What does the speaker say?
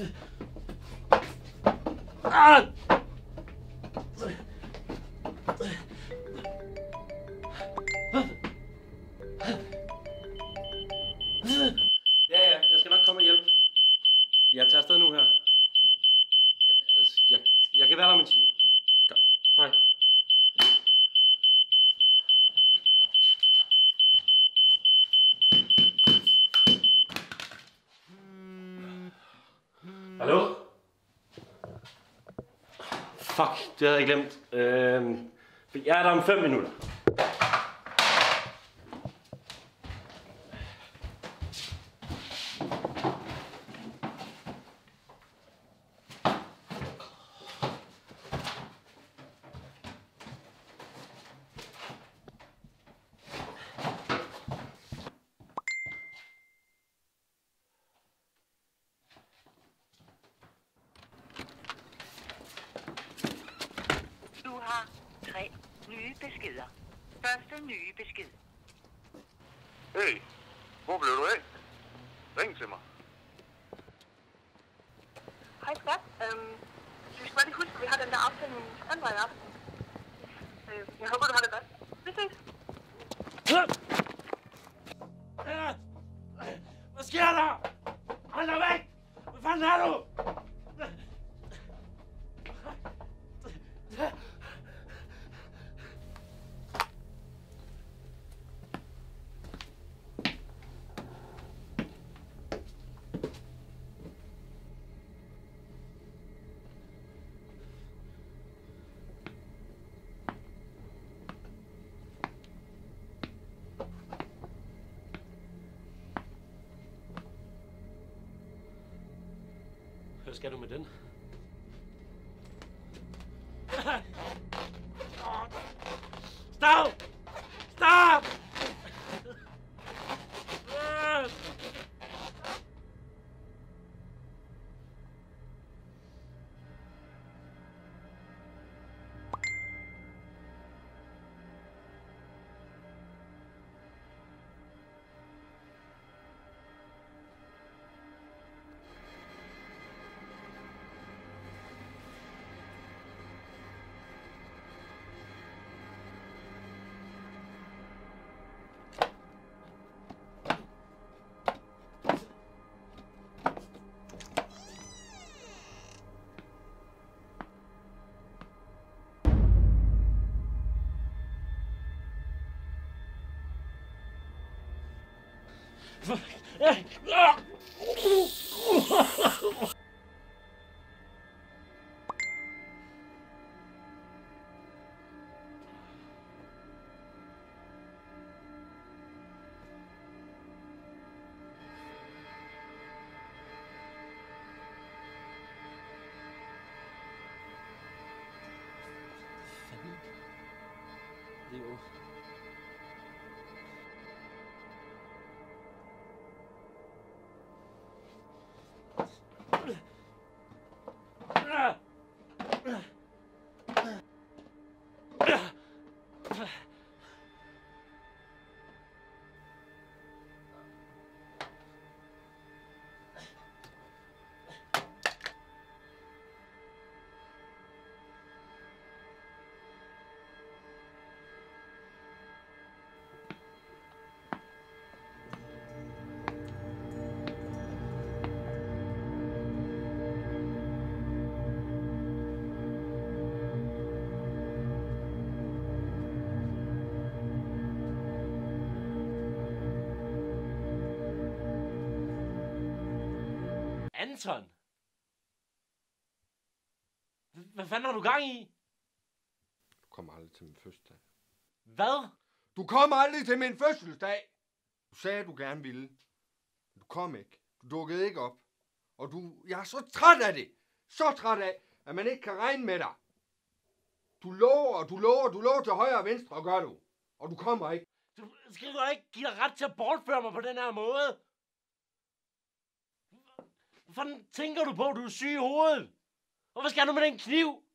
Ah! Ja, jeg skal nok komme og hjælpe. Jeg tager afsted nu her. Jamen, altså, jeg kan være der om en time. Godt. Hej. Hallo? Fuck, det havde jeg glemt. Jeg er der om 5 minutter. Du har 3 nye beskeder. Første nye besked. Hey, hvor blev du af? Ring til mig. Hej skat. Vi skal bare lige huske, at vi har den der aftale med standby i aften. Jeg håber, du har det godt. Vi ses. Hvad sker der? Hold dig væk! Hvad fanden er du? Hvad skal du med den? Stop! Stop! Leo. Anton! Hvad fanden har du gang i? Du kommer aldrig til min fødselsdag. Hvad? Du kommer aldrig til min fødselsdag! Du sagde, at du gerne ville. Du kom ikke. Du dukkede ikke op. Og jeg er så træt af det. Så træt af, at man ikke kan regne med dig. Du lover til højre og venstre, og gør du. Og du kommer ikke. Du skal jo ikke give dig ret til at bortføre mig på den her måde. Hvad fanden tænker du på, du er syg i hovedet? Og hvad skal du med den kniv?